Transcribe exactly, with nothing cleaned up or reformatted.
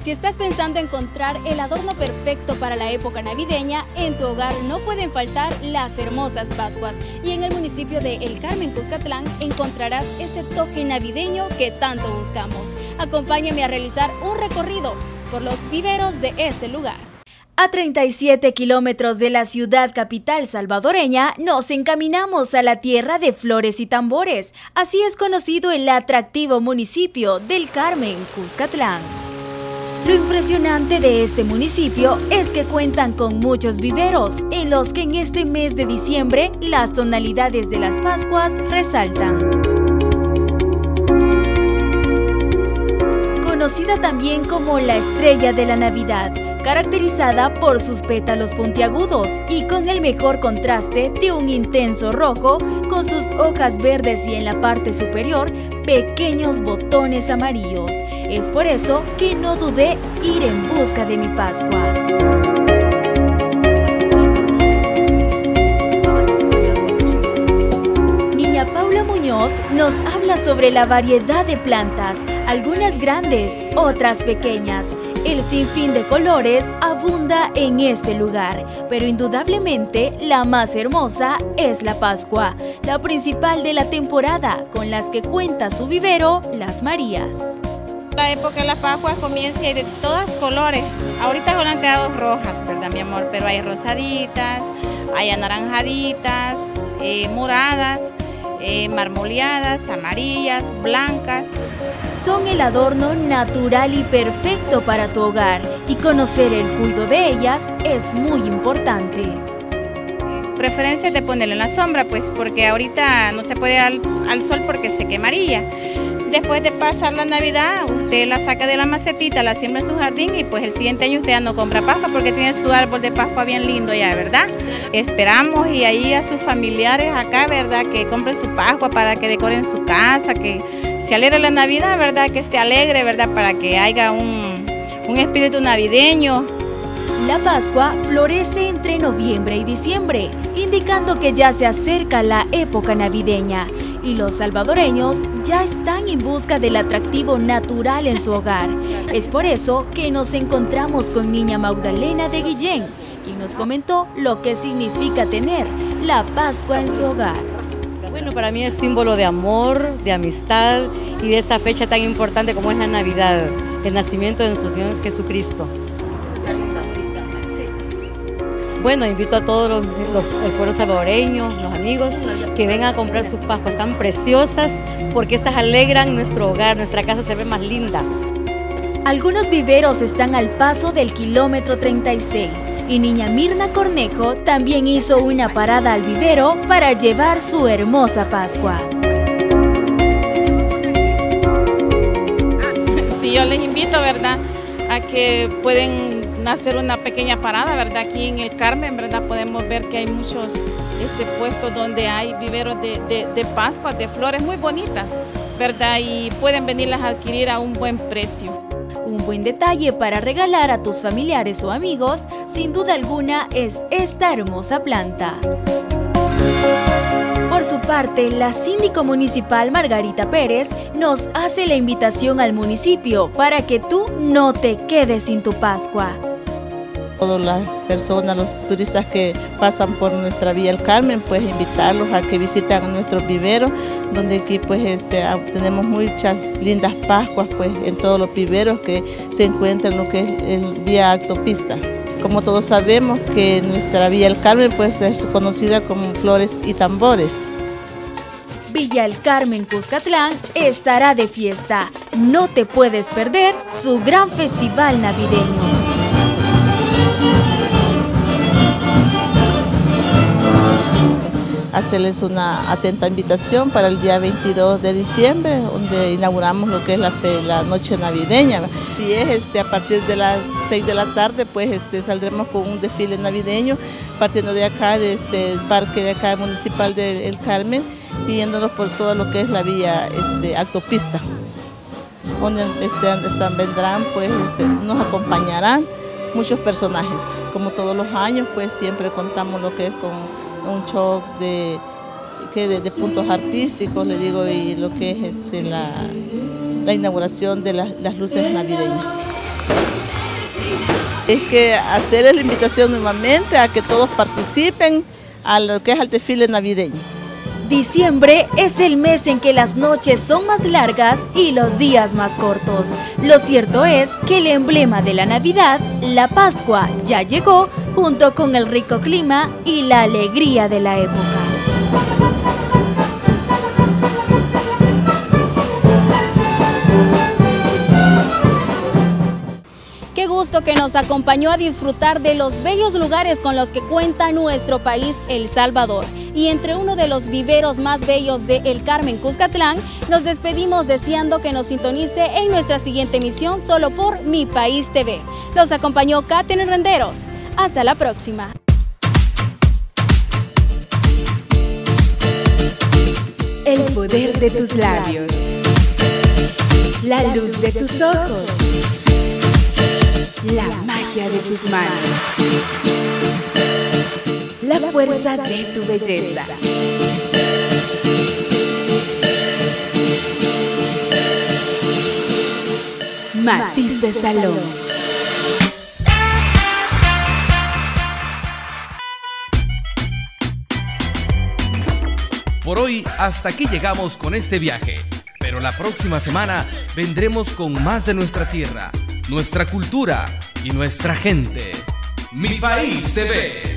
Si estás pensando encontrar el adorno perfecto para la época navideña, en tu hogar no pueden faltar las hermosas Pascuas. Y en el municipio de El Carmen, Cuscatlán, encontrarás ese toque navideño que tanto buscamos. Acompáñame a realizar un recorrido por los viveros de este lugar. A treinta y siete kilómetros de la ciudad capital salvadoreña, nos encaminamos a la tierra de flores y tambores. Así es conocido el atractivo municipio del Carmen, Cuscatlán. Lo impresionante de este municipio es que cuentan con muchos viveros, en los que en este mes de diciembre las tonalidades de las Pascuas resaltan. Conocida también como la estrella de la Navidad, caracterizada por sus pétalos puntiagudos y con el mejor contraste de un intenso rojo, con sus hojas verdes y en la parte superior pequeños botones amarillos. Es por eso que no dudé ir en busca de mi Pascua. Niña Paula Muñoz nos habla sobre la variedad de plantas, algunas grandes, otras pequeñas. El sinfín de colores abunda en este lugar, pero indudablemente la más hermosa es la Pascua, la principal de la temporada, con las que cuenta su vivero, Las Marías. La época de las Pascuas comienza y hay de todos colores. Ahorita solo han quedado rojas, ¿verdad, mi amor? Pero hay rosaditas, hay anaranjaditas, eh, moradas, eh, marmoleadas, amarillas, blancas. Son el adorno natural y perfecto para tu hogar, y conocer el cuidado de ellas es muy importante. Preferencia de ponerla en la sombra, pues porque ahorita no se puede al, al sol porque se quemaría. Después de pasar la Navidad, usted la saca de la macetita, la siembra en su jardín y pues el siguiente año usted ya no compra Pascua porque tiene su árbol de Pascua bien lindo ya, ¿verdad? Esperamos y ahí a sus familiares acá, ¿verdad? Que compren su Pascua para que decoren su casa, que se alegre la Navidad, ¿verdad? Que esté alegre, ¿verdad? Para que haya un, un espíritu navideño. La Pascua florece entre noviembre y diciembre, indicando que ya se acerca la época navideña y los salvadoreños ya están en busca del atractivo natural en su hogar. Es por eso que nos encontramos con Niña Magdalena de Guillén, quien nos comentó lo que significa tener la Pascua en su hogar. Bueno, para mí es símbolo de amor, de amistad y de esa fecha tan importante como es la Navidad, el nacimiento de nuestro Señor Jesucristo. Bueno, invito a todos los, los, el pueblo salvadoreño, los amigos, que vengan a comprar sus Pascuas. Están preciosas porque esas alegran nuestro hogar, nuestra casa se ve más linda. Algunos viveros están al paso del kilómetro treinta y seis y Niña Mirna Cornejo también hizo una parada al vivero para llevar su hermosa Pascua. Sí, yo les invito, ¿verdad?, a que pueden hacer una pequeña parada, ¿verdad? Aquí en El Carmen, ¿verdad? Podemos ver que hay muchos este, puestos donde hay viveros de, de, de Pascua, de flores muy bonitas, ¿verdad? Y pueden venirlas a adquirir a un buen precio. Un buen detalle para regalar a tus familiares o amigos, sin duda alguna, es esta hermosa planta. Por su parte, la síndico municipal Margarita Pérez nos hace la invitación al municipio para que tú no te quedes sin tu Pascua. Todas las personas, los turistas que pasan por nuestra Villa El Carmen, pues invitarlos a que visiten nuestros viveros, donde aquí pues este, tenemos muchas lindas Pascuas pues en todos los viveros que se encuentran en lo que es el Vía Autopista. Como todos sabemos que nuestra Villa El Carmen pues es conocida como Flores y Tambores. Villa El Carmen, Cuscatlán estará de fiesta. No te puedes perder su gran festival navideño. Hacerles una atenta invitación para el día veintidós de diciembre, donde inauguramos lo que es la, fe, la noche navideña. Y es este, a partir de las seis de la tarde, pues este, saldremos con un desfile navideño, partiendo de acá, de este parque de acá municipal de El Carmen, y yéndonos por todo lo que es la vía este, autopista, donde este, están, vendrán, pues este, nos acompañarán muchos personajes. Como todos los años, pues siempre contamos lo que es con un show de, que de, de puntos artísticos, le digo, y lo que es este, la, la inauguración de las, las luces navideñas. Es que hacer la invitación nuevamente a que todos participen a lo que es el desfile navideño. Diciembre es el mes en que las noches son más largas y los días más cortos. Lo cierto es que el emblema de la Navidad, la Pascua, ya llegó junto con el rico clima y la alegría de la época. Qué gusto que nos acompañó a disfrutar de los bellos lugares con los que cuenta nuestro país, El Salvador. Y entre uno de los viveros más bellos de El Carmen, Cuscatlán, nos despedimos deseando que nos sintonice en nuestra siguiente emisión solo por Mi País T V. Los acompañó Katherine Renderos. Hasta la próxima. El poder de tus labios, la luz de tus ojos, la magia de tus manos, la fuerza de tu belleza. Matices Salón. Por hoy, hasta aquí llegamos con este viaje, pero la próxima semana vendremos con más de nuestra tierra, nuestra cultura y nuestra gente. Mi País T V.